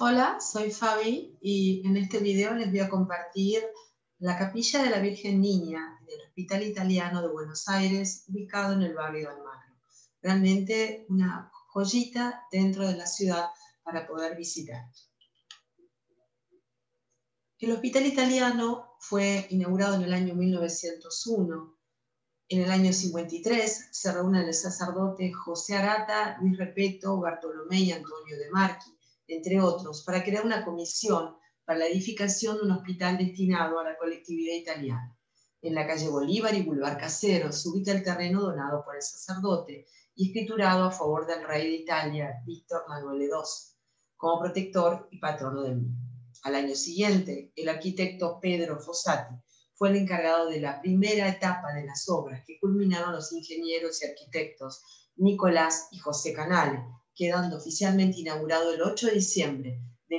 Hola, soy Fabi y en este video les voy a compartir la Capilla de la Virgen Niña del Hospital Italiano de Buenos Aires, ubicado en el barrio de Almagro. Realmente una joyita dentro de la ciudad para poder visitar. El Hospital Italiano fue inaugurado en el año 1901. En el año 53 se reúnen el sacerdote José Arata, Luis Repetto, Bartolomé y Antonio de Marchi, entre otros, para crear una comisión para la edificación de un hospital destinado a la colectividad italiana. En la calle Bolívar y Boulevard Caseros se ubica el terreno donado por el sacerdote y escriturado a favor del rey de Italia, Víctor Manuel II, como protector y patrono del mismo. Al año siguiente, el arquitecto Pedro Fossati fue el encargado de la primera etapa de las obras que culminaron los ingenieros y arquitectos Nicolás y José Canale, quedando oficialmente inaugurado el 8 de diciembre de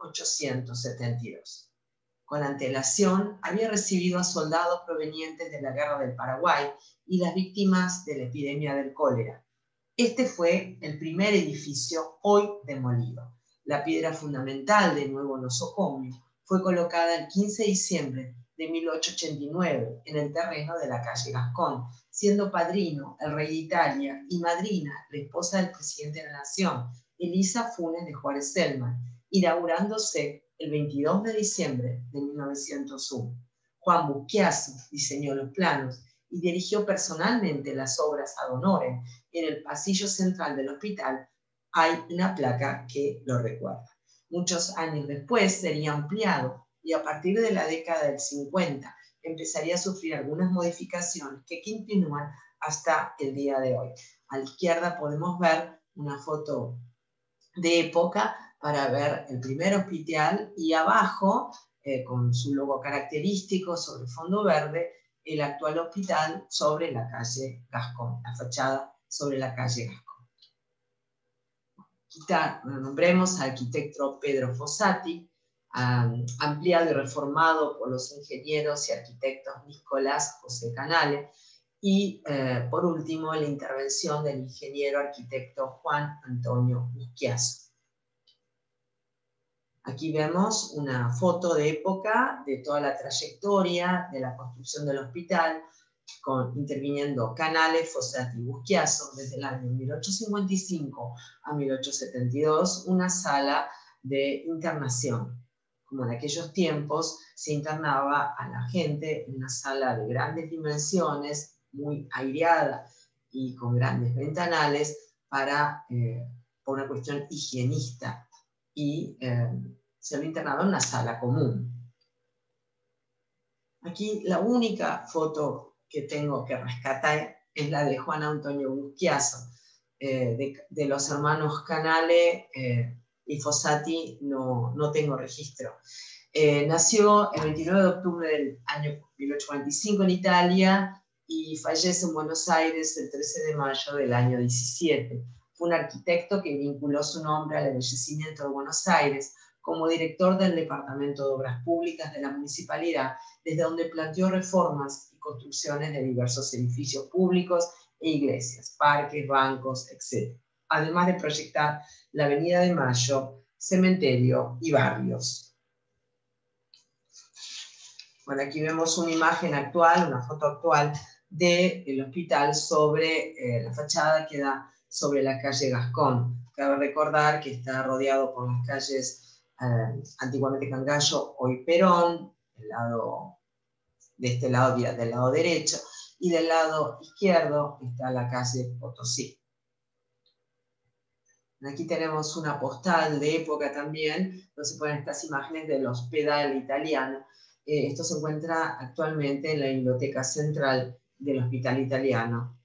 1872. Con antelación, había recibido a soldados provenientes de la Guerra del Paraguay y las víctimas de la epidemia del cólera. Este fue el primer edificio hoy demolido. La piedra fundamental del nuevo nosocomio fue colocada el 15 de diciembre de 1889 en el terreno de la calle Gascón, siendo padrino el rey de Italia y madrina la esposa del presidente de la Nación, Elisa Funes de Juárez Selman, inaugurándose el 22 de diciembre de 1901. Juan Buschiazzo diseñó los planos y dirigió personalmente las obras ad honorem. En el pasillo central del hospital hay una placa que lo recuerda. Muchos años después sería ampliado y a partir de la década del 50 empezaría a sufrir algunas modificaciones que continúan hasta el día de hoy. A la izquierda podemos ver una foto de época para ver el primer hospital y abajo, con su logo característico sobre fondo verde, el actual hospital sobre la calle Gascón, la fachada sobre la calle Gascón. Nombremos al arquitecto Pedro Fossati, ampliado y reformado por los ingenieros y arquitectos Nicolás José Canale, y por último la intervención del ingeniero arquitecto Juan Antonio Buschiazzo. Aquí vemos una foto de época de toda la trayectoria de la construcción del hospital, interviniendo Canale, Fossati y Buschiazzo desde el año 1855 a 1872, una sala de internación. Como en aquellos tiempos se internaba a la gente en una sala de grandes dimensiones, muy aireada y con grandes ventanales por una cuestión higienista, y se lo internaba en una sala común. Aquí la única foto que tengo que rescatar es la de Juan Antonio Buschiazzo. De los hermanos Canale y Fossati no tengo registro. Nació el 29 de octubre del año 1845 en Italia y fallece en Buenos Aires el 13 de mayo del año 17. Fue un arquitecto que vinculó su nombre al embellecimiento de Buenos Aires como director del Departamento de Obras Públicas de la Municipalidad, desde donde planteó reformas y construcciones de diversos edificios públicos e iglesias, parques, bancos, etc. Además de proyectar la Avenida de Mayo, cementerio y barrios. Bueno, aquí vemos una imagen actual, una foto actual del hospital sobre la fachada que da sobre la calle Gascón. Cabe recordar que está rodeado por las calles antiguamente Cangallo, hoy Perón, de este lado, del lado derecho, y del lado izquierdo está la calle Potosí. Aquí tenemos una postal de época también, donde se ponen estas imágenes del hospital italiano. Esto se encuentra actualmente en la biblioteca central del Hospital Italiano.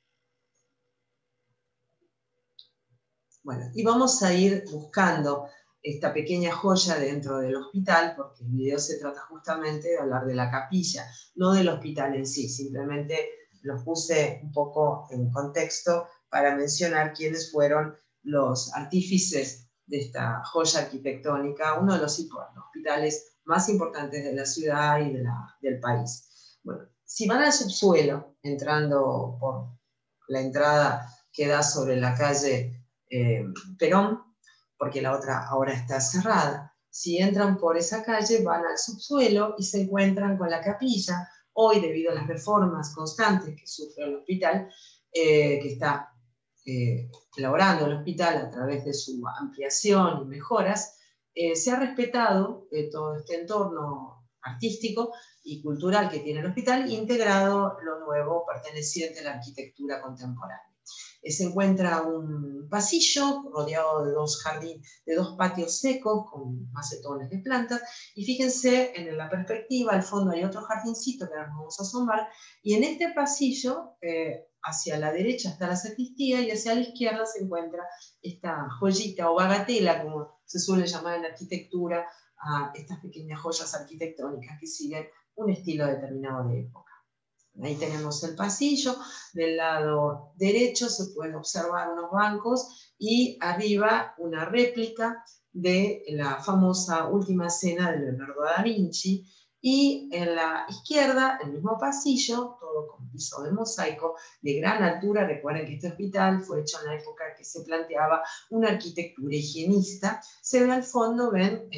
Bueno, y vamos a ir buscando esta pequeña joya dentro del hospital, porque el video se trata justamente de hablar de la capilla, no del hospital en sí. Simplemente los puse un poco en contexto para mencionar quiénes fueron los artífices de esta joya arquitectónica, uno de los hospitales más importantes de la ciudad y del país. Bueno, si van al subsuelo, entrando por la entrada que da sobre la calle Perón, porque la otra ahora está cerrada. Si entran por esa calle, van al subsuelo y se encuentran con la capilla. Hoy, debido a las reformas constantes que sufre el hospital, que está elaborando el hospital a través de su ampliación y mejoras, se ha respetado todo este entorno artístico y cultural que tiene el hospital, integrado lo nuevo perteneciente a la arquitectura contemporánea. Se encuentra un pasillo rodeado de dos patios secos con macetones de plantas, y fíjense en la perspectiva, al fondo hay otro jardincito que ahora nos vamos a asomar, y en este pasillo, hacia la derecha está la sacristía y hacia la izquierda se encuentra esta joyita o bagatela, como se suele llamar en la arquitectura, a estas pequeñas joyas arquitectónicas que siguen un estilo determinado de época. Ahí tenemos el pasillo, del lado derecho se pueden observar unos bancos y arriba una réplica de la famosa Última Cena de Leonardo da Vinci, y en la izquierda el mismo pasillo, todo con piso de mosaico de gran altura. Recuerden que este hospital fue hecho en la época que se planteaba una arquitectura higienista. Se ve al fondo, ven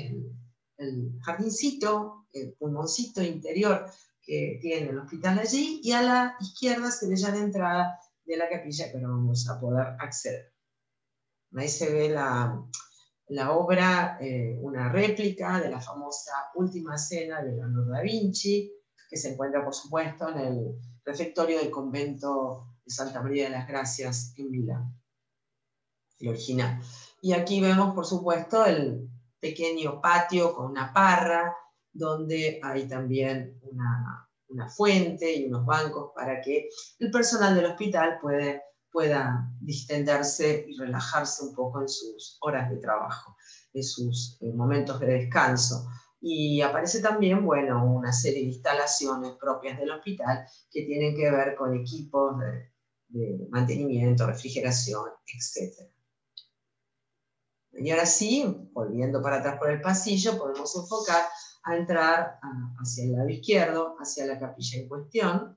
el jardincito, el pulmoncito interior que tiene el hospital allí, y a la izquierda se ve ya la entrada de la capilla, que no vamos a poder acceder. Ahí se ve la obra, una réplica de la famosa Última Cena de Leonardo da Vinci, que se encuentra, por supuesto, en el refectorio del convento de Santa María de las Gracias en Milán, el original. Y aquí vemos, por supuesto, el pequeño patio con una parra, donde hay también una fuente y unos bancos para que el personal del hospital pueda distenderse y relajarse un poco en sus horas de trabajo, en sus momentos de descanso. Y aparece también, bueno, una serie de instalaciones propias del hospital que tienen que ver con equipos de mantenimiento, refrigeración, etc. Y ahora sí, volviendo para atrás por el pasillo, podemos enfocar a entrar hacia el lado izquierdo, hacia la capilla en cuestión.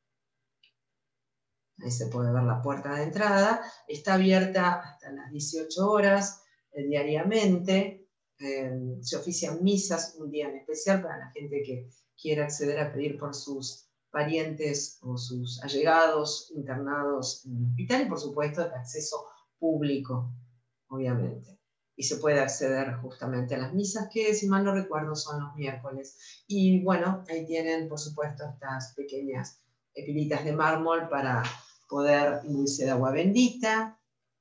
Ahí se puede ver la puerta de entrada. Está abierta hasta las 18 horas diariamente. Se ofician misas un día en especial para la gente que quiera acceder a pedir por sus parientes o sus allegados internados en el hospital, y por supuesto de acceso público, obviamente. Y se puede acceder justamente a las misas, que si mal no recuerdo son los miércoles. Y bueno, ahí tienen por supuesto estas pequeñas pilitas de mármol para poder imbuirse de agua bendita.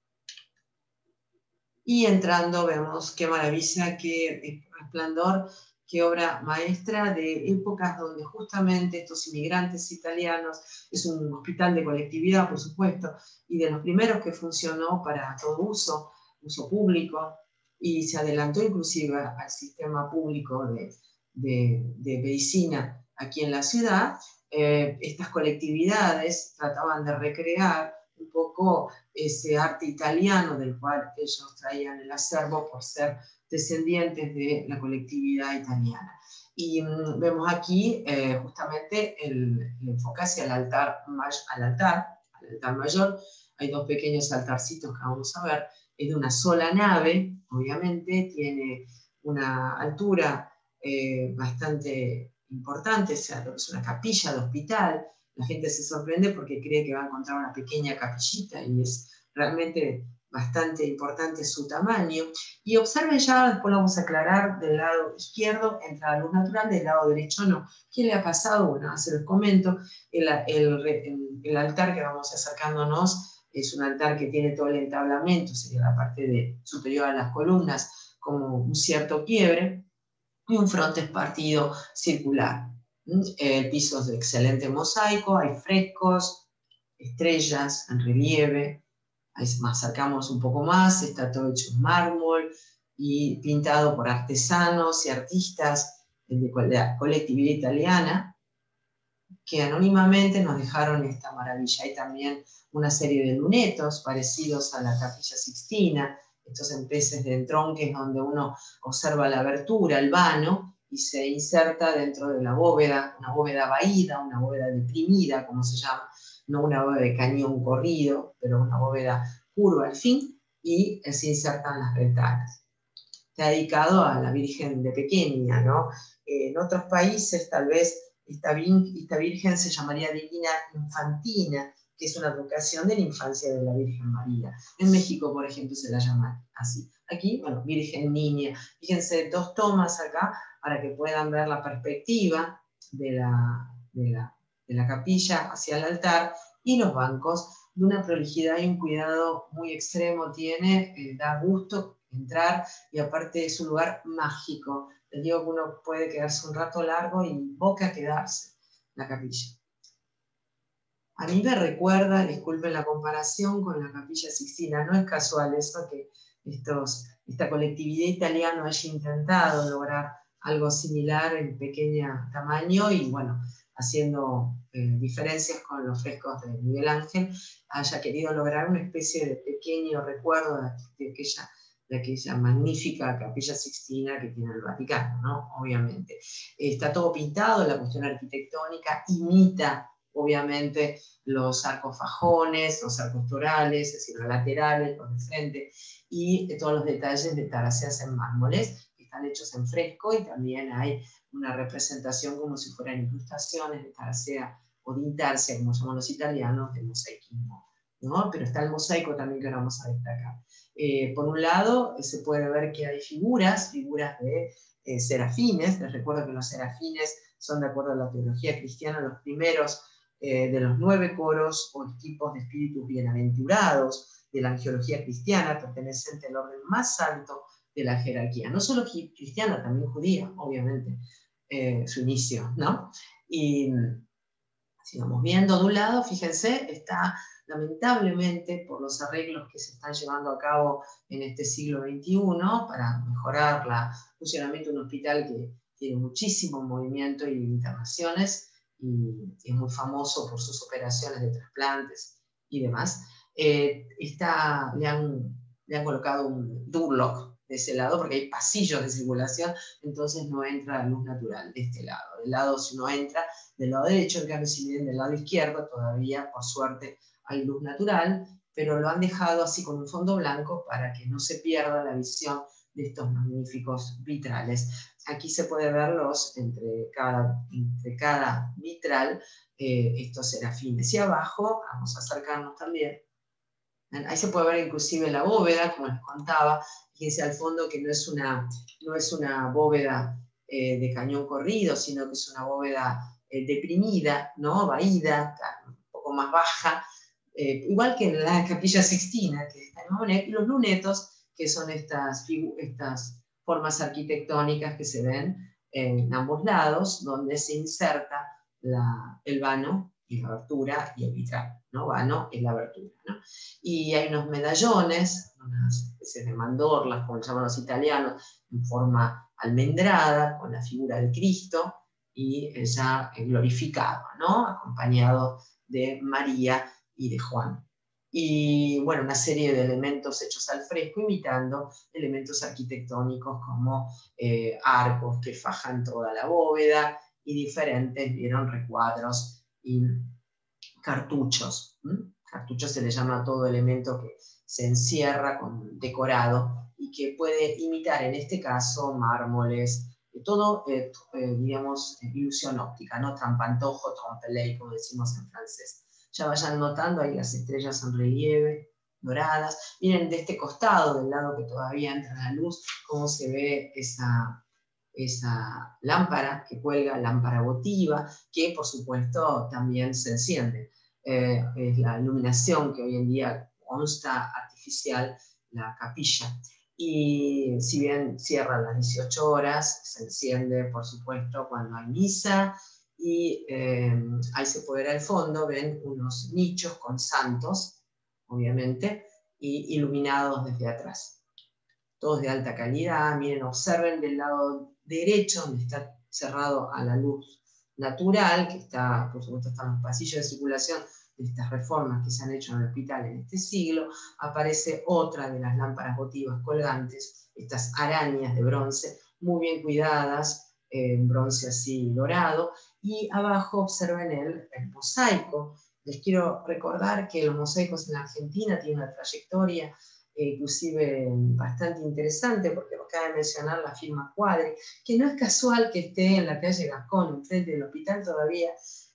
Y entrando vemos qué maravilla, qué resplandor, qué obra maestra de épocas donde justamente estos inmigrantes italianos, es un hospital de colectividad, por supuesto, y de los primeros que funcionó para todo uso público, y se adelantó inclusive al sistema público de medicina aquí en la ciudad. Estas colectividades trataban de recrear un poco ese arte italiano del cual ellos traían el acervo por ser descendientes de la colectividad italiana. Y vemos aquí justamente el enfoque hacia el altar mayor. Hay dos pequeños altarcitos que vamos a ver. Es de una sola nave, obviamente, tiene una altura bastante importante, o sea, es una capilla de hospital. La gente se sorprende porque cree que va a encontrar una pequeña capillita, y es realmente bastante importante su tamaño. Y observen ya, después lo vamos a aclarar, del lado izquierdo entra la luz natural, del lado derecho no. ¿Qué le ha pasado? Bueno, se los comento. El altar que vamos acercándonos es un altar que tiene todo el entablamento, sería la parte superior a las columnas, como un cierto quiebre, y un frontispartido circular. El piso es de excelente mosaico, hay frescos, estrellas en relieve. Ahí más acercamos un poco más, está todo hecho en mármol y pintado por artesanos y artistas de la colectividad italiana, que anónimamente nos dejaron esta maravilla. Hay también una serie de lunetos parecidos a la Capilla Sixtina, estos empeces de entronques donde uno observa la abertura, el vano, y se inserta dentro de la bóveda, una bóveda vaída, una bóveda deprimida, como se llama, no una bóveda de cañón corrido, pero una bóveda curva al fin, y se insertan las ventanas. Está dedicado a la Virgen de Pequeña, ¿no? En otros países tal vez esta Virgen se llamaría Divina Infantina, que es una advocación de la infancia de la Virgen María. En México, por ejemplo, se la llama así. Aquí, bueno, Virgen Niña. Fíjense, 2 tomas acá para que puedan ver la perspectiva de la capilla hacia el altar, y los bancos de una prolijidad y un cuidado muy extremo tiene, da gusto entrar, y aparte es un lugar mágico. Les digo que uno puede quedarse un rato largo y invoca quedarse en la capilla. A mí me recuerda, disculpen la comparación, con la Capilla Sixtina. No es casual eso que esta colectividad italiana haya intentado lograr algo similar en pequeño tamaño, y bueno, haciendo diferencias con los frescos de Miguel Ángel, haya querido lograr una especie de pequeño recuerdo de aquella magnífica Capilla Sixtina que tiene el Vaticano, ¿no? Obviamente. Está todo pintado, la cuestión arquitectónica imita obviamente los arcos fajones, los arcos torales, es decir, los laterales, los de frente, y todos los detalles de taracea en mármoles, que están hechos en fresco, y también hay una representación como si fueran incrustaciones de taracea o de intarsia, como llaman los italianos, de mosaicismo, ¿no? Pero está el mosaico también, que ahora vamos a destacar. Por un lado, se puede ver que hay figuras de serafines. Les recuerdo que los serafines son, de acuerdo a la teología cristiana, los primeros de los 9 coros o tipos de espíritus bienaventurados de la angiología cristiana, perteneciente al orden más alto de la jerarquía, no solo cristiana, también judía, obviamente, su inicio, ¿no? Y si vamos viendo de un lado, fíjense, está lamentablemente, por los arreglos que se están llevando a cabo en este siglo XXI para mejorar el funcionamiento de un hospital que tiene muchísimo movimiento y internaciones, y es muy famoso por sus operaciones de trasplantes y demás, le han colocado un Durlock de ese lado, porque hay pasillos de circulación, entonces no entra luz natural de este lado. Del lado, si no entra, del lado derecho, en cambio, si vienen del lado izquierdo, todavía, por suerte, hay luz natural, pero lo han dejado así con un fondo blanco para que no se pierda la visión de estos magníficos vitrales. Aquí se puede verlos entre cada vitral, estos serafines. Y abajo, vamos a acercarnos también, ahí se puede ver inclusive la bóveda, como les contaba. Fíjense al fondo que no es una bóveda de cañón corrido, sino que es una bóveda deprimida, ¿no? Vaída, un poco más baja, igual que en la Capilla Sixtina, que está en Monet, y los lunetos, que son estas formas arquitectónicas que se ven en ambos lados, donde se inserta el vano y la abertura y el vitral, ¿no? Vano es la abertura, ¿no? Y hay unos medallones, unas especies de mandorlas, como llaman los italianos, en forma almendrada, con la figura del Cristo, y ya glorificado, ¿no? Acompañado de María y de Juan. Y bueno, una serie de elementos hechos al fresco, imitando elementos arquitectónicos como arcos que fajan toda la bóveda, y diferentes, vieron, recuadros y cartuchos. Cartuchos se le llama a todo elemento que se encierra con decorado y que puede imitar, en este caso, mármoles, todo, digamos, ilusión óptica, ¿no? Trampantojo, trompe-l'œil, como decimos en francés. Ya vayan notando ahí las estrellas en relieve, doradas. Miren de este costado, del lado que todavía entra la luz, cómo se ve esa lámpara que cuelga, lámpara votiva, que por supuesto también se enciende. Es la iluminación que hoy en día consta artificial la capilla. Y si bien cierra a las 18 horas, se enciende por supuesto cuando hay misa, y ahí se puede ver al fondo, ven unos nichos con santos, obviamente, y iluminados desde atrás. Todos de alta calidad. Miren, observen del lado derecho, donde está cerrado a la luz natural, que está, por supuesto, están los pasillos de circulación de estas reformas que se han hecho en el hospital en este siglo. Aparece otra de las lámparas votivas colgantes, estas arañas de bronce, muy bien cuidadas, en bronce así dorado, y abajo observen el mosaico. Les quiero recordar que los mosaicos en la Argentina tienen una trayectoria inclusive bastante interesante, porque acaba de mencionar la firma Quadri, que no es casual que esté en la calle Gascón, enfrente del hospital todavía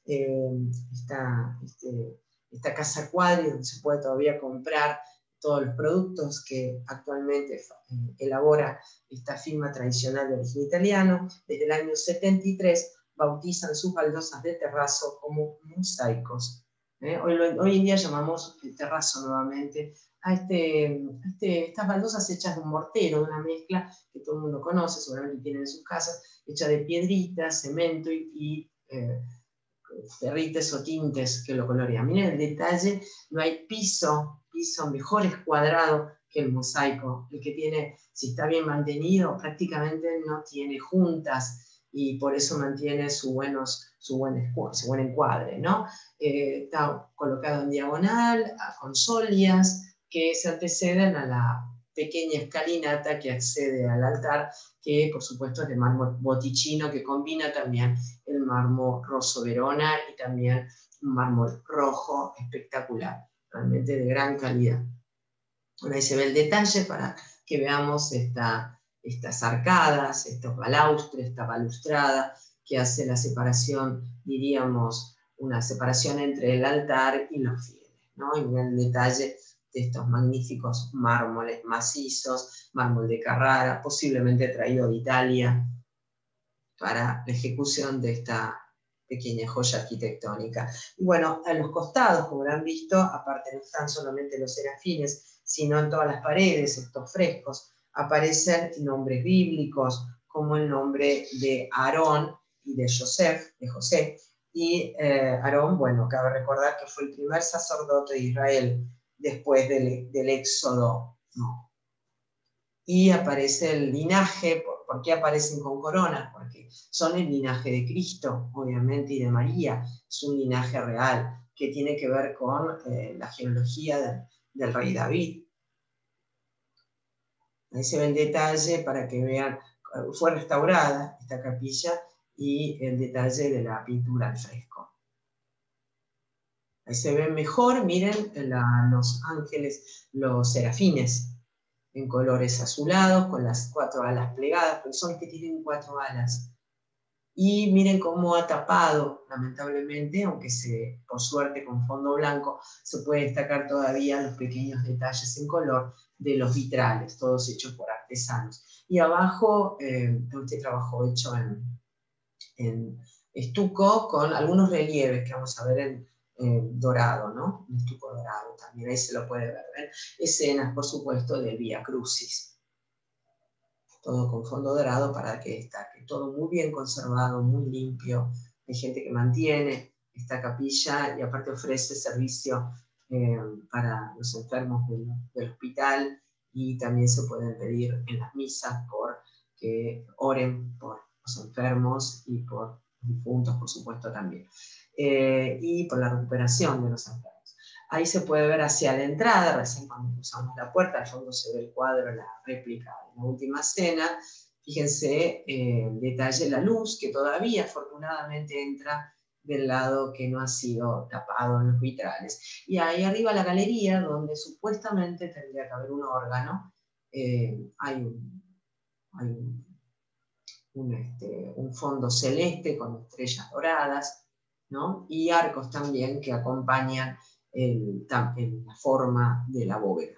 esta casa Quadri, donde se puede todavía comprar todos los productos que actualmente elabora esta firma tradicional de origen italiano. Desde el año 73 bautizan sus baldosas de terrazo como mosaicos. Hoy en día llamamos el terrazo nuevamente a estas baldosas hechas de un mortero, de una mezcla que todo el mundo conoce, seguramente tienen en sus casas, hecha de piedritas, cemento y ferrites o tintes que lo colorean. Miren el detalle, no hay piso mejor escuadrado que el mosaico. El que tiene, si está bien mantenido, prácticamente no tiene juntas y por eso mantiene su buen encuadre, ¿no? Está colocado en diagonal, con solias que se anteceden a la pequeña escalinata que accede al altar, que por supuesto es de mármol Botticino, que combina también el mármol Rosso Verona y también un mármol rojo espectacular, realmente de gran calidad. Bueno, ahí se ve el detalle para que veamos estas arcadas, estos balaustres, esta balustrada que hace la separación, diríamos, una separación entre el altar y los fieles, ¿no? Y miren el detalle de estos magníficos mármoles macizos, mármol de Carrara, posiblemente traído de Italia para la ejecución de esta pequeña joya arquitectónica. Y bueno, a los costados, como lo han visto, aparte no están solamente los serafines, sino en todas las paredes, estos frescos, aparecen nombres bíblicos, como el nombre de Aarón y de José. Y Aarón, bueno, cabe recordar que fue el primer sacerdote de Israel después del Éxodo, ¿no? Y aparece el linaje. ¿Por qué aparecen con coronas? Porque son el linaje de Cristo, obviamente, y de María. Es un linaje real que tiene que ver con la genealogía del rey David. Ahí se ve el detalle para que vean, fue restaurada esta capilla y el detalle de la pintura al fresco. Ahí se ven mejor, miren los ángeles, los serafines, en colores azulados, con las 4 alas plegadas, porque son que tienen 4 alas. Y miren cómo ha tapado, lamentablemente, aunque por suerte con fondo blanco, se puede destacar todavía los pequeños detalles en color de los vitrales, todos hechos por artesanos. Y abajo, este trabajo hecho en estuco, con algunos relieves que vamos a ver en dorado, ¿no? En estuco dorado también, ahí se lo puede ver. ¿Ven? Escenas, por supuesto, del Vía Crucis. Todo con fondo dorado para que destaque. Todo muy bien conservado, muy limpio. Hay gente que mantiene esta capilla y aparte ofrece servicio para los enfermos del hospital, y también se pueden pedir en las misas por que oren por los enfermos y por difuntos, por supuesto, también. Y por la recuperación de los enfermos. Ahí se puede ver hacia la entrada, recién cuando cruzamos la puerta, al fondo se ve el cuadro, la réplica de la Última Cena. Fíjense el detalle, la luz, que todavía afortunadamente entra del lado que no ha sido tapado en los vitrales. Y ahí arriba la galería, donde supuestamente tendría que haber un órgano, hay un fondo celeste con estrellas doradas, ¿no? Y arcos también que acompañan la forma de la bóveda.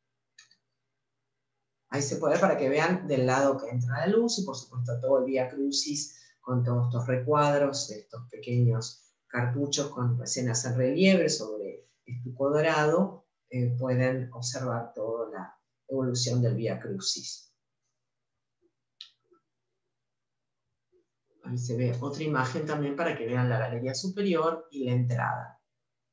Ahí se puede ver para que vean del lado que entra la luz y por supuesto todo el Vía Crucis con todos estos recuadros, estos pequeños cartuchos con escenas en relieve sobre estuco dorado, pueden observar toda la evolución del Vía Crucis. Ahí se ve otra imagen también para que vean la galería superior y la entrada.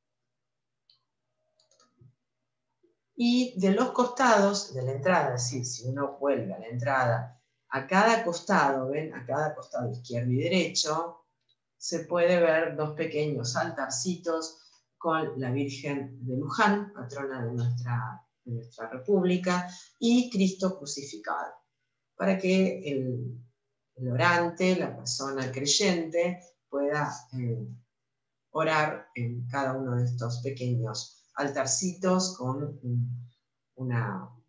Y de los costados de la entrada, es decir, si uno vuelve a la entrada, a cada costado, ¿ven? A cada costado izquierdo y derecho, se puede ver dos pequeños altarcitos con la Virgen de Luján, patrona de nuestra República, y Cristo crucificado, para que el orante, la persona creyente, pueda orar en cada uno de estos pequeños altarcitos con una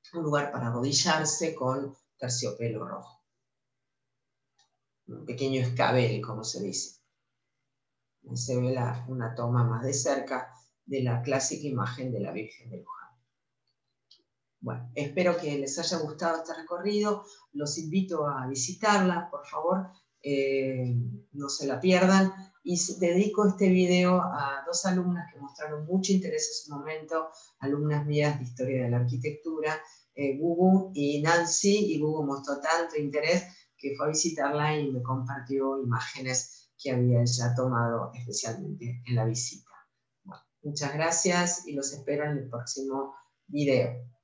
un lugar para arrodillarse con terciopelo rojo. Un pequeño escabel, como se dice. Ahí se ve una toma más de cerca de la clásica imagen de la Virgen de Luján. Bueno, espero que les haya gustado este recorrido. Los invito a visitarla, por favor, no se la pierdan. Y dedico este video a dos alumnas que mostraron mucho interés en su momento, alumnas mías de Historia de la Arquitectura, Gugu y Nancy, y Gugu mostró tanto interés que fue a visitarla y me compartió imágenes que había ya tomado especialmente en la visita. Bueno, muchas gracias y los espero en el próximo video.